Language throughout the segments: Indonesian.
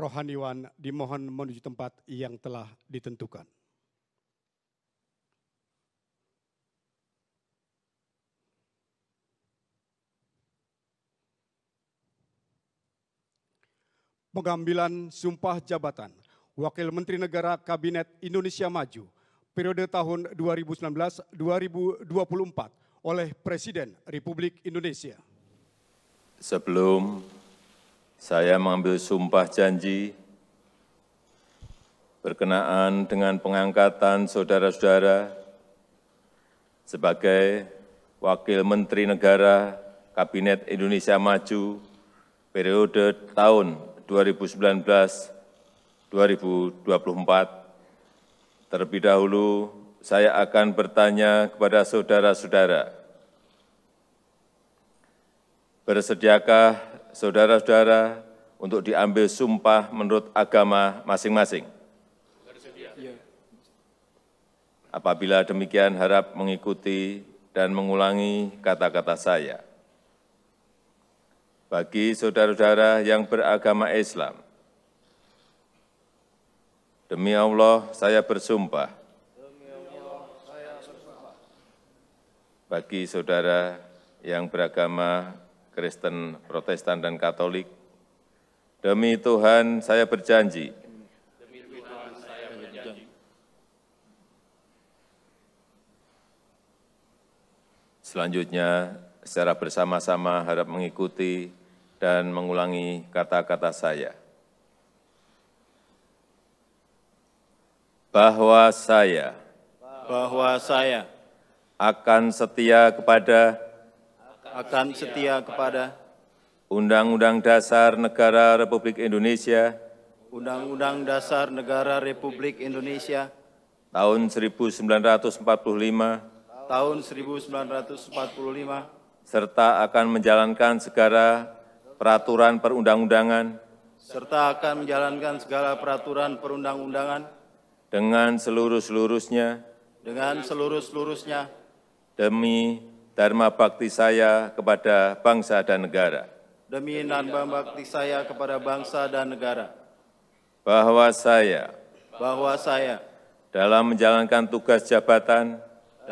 Rohaniwan dimohon menuju tempat yang telah ditentukan. Pengambilan sumpah jabatan Wakil Menteri Negara Kabinet Indonesia Maju periode tahun 2019-2024 oleh Presiden Republik Indonesia. Sebelum saya mengambil sumpah janji berkenaan dengan pengangkatan saudara-saudara sebagai Wakil Menteri Negara Kabinet Indonesia Maju periode tahun 2019-2024, terlebih dahulu saya akan bertanya kepada saudara-saudara, bersediakah saudara-saudara untuk diambil sumpah menurut agama masing-masing? Bersedia. Apabila demikian, harap mengikuti dan mengulangi kata-kata saya. Bagi saudara-saudara yang beragama Islam, demi Allah saya bersumpah. Bagi saudara yang beragama Kristen, Protestan, dan Katolik, demi Tuhan saya berjanji. Selanjutnya, secara bersama-sama harap mengikuti dan mengulangi kata-kata saya. Bahwa saya akan setia kepada Undang-Undang Dasar Negara Republik Indonesia tahun 1945 serta akan menjalankan segala peraturan perundang-undangan dengan seluruh-seluruhnya demi dharma bakti saya kepada bangsa dan negara. Bahwa saya dalam menjalankan tugas jabatan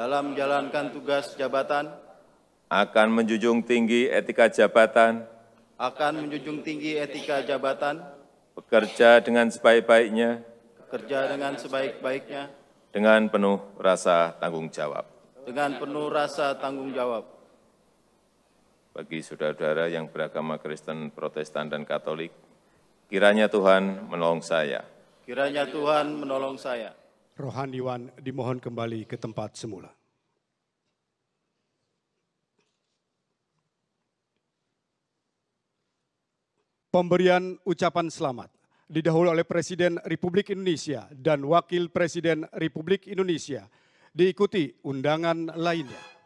akan menjunjung tinggi etika jabatan, bekerja dengan sebaik-baiknya, dengan penuh rasa tanggung jawab. Bagi saudara-saudara yang beragama Kristen, Protestan, dan Katolik, kiranya Tuhan menolong saya. Rohaniwan dimohon kembali ke tempat semula. Pemberian ucapan selamat didahului oleh Presiden Republik Indonesia dan Wakil Presiden Republik Indonesia, diikuti undangan lainnya.